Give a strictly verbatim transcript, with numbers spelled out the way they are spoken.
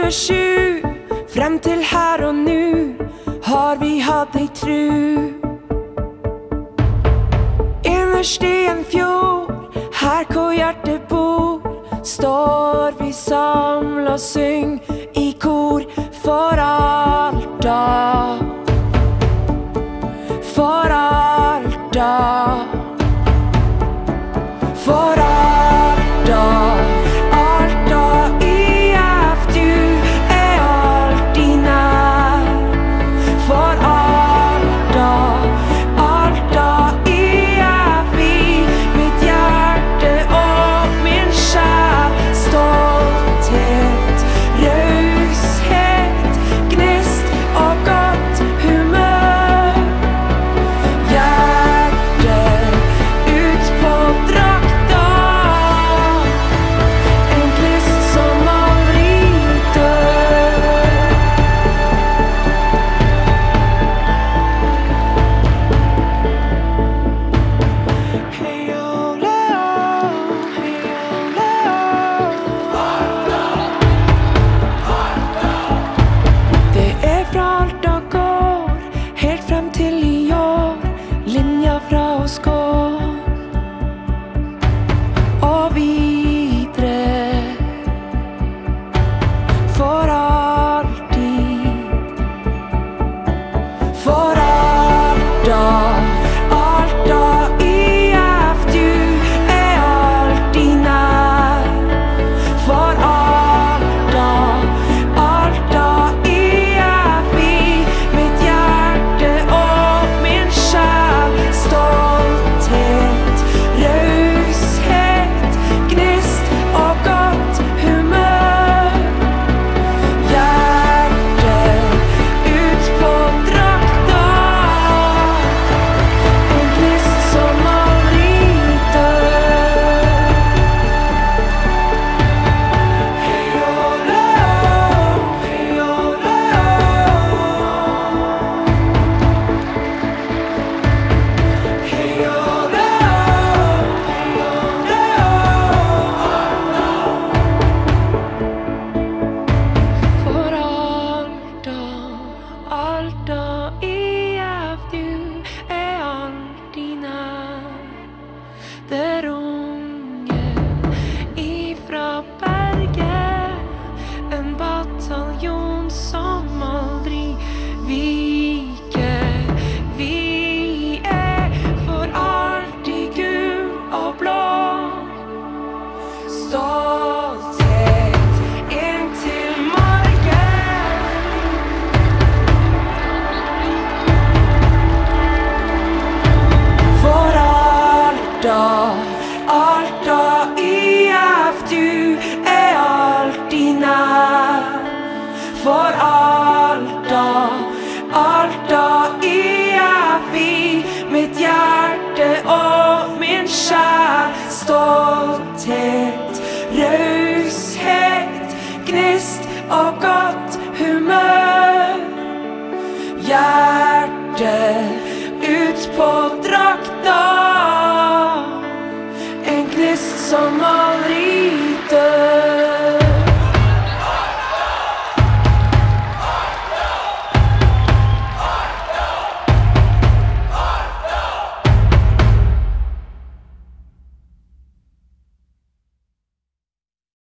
tjuefire sju, frem til her og nu har vi hatt ei tru. Innerst i en fjord, her hvor hjertet bor, står vi samlet og syng i kor for Alta. For Alta. For Alta. Alta I F, du er alltid nær. For Alta. Alta I F, i mitt hjerte og min sjel. Stolthet, raushet, gnist og godt humør. Hjertet ut på drakta, en gnist som aldri dør. Hei, ole, hei, ole, det er fra Alta gård, helt frem til i år, linja fra oss går, og videre, for alltid. For Alta, Alta I F, du er alltid nær. For Alta, Alta I F, i mitt hjerte og min sjel. Stolthet, raushet, gnist og godt humør. Hjertet ut på drakta, en gnist som aldri dør. Hei, ole, hei, ole. Hei, ole, hei, ole. For Alta, Alta I F, du er alltid nær. Der unge ifra berget, en bataljon som aldri viker. Vi er for alltid gul og blå. Stolthet inntil morgen. For Alta, Alta I F, du er alltid nær. For Alta, Alta I F, i mitt hjerte og min sjel. Stolthet, raushet, gnist og godt humør. Hjertet ut på drakta, en gnist som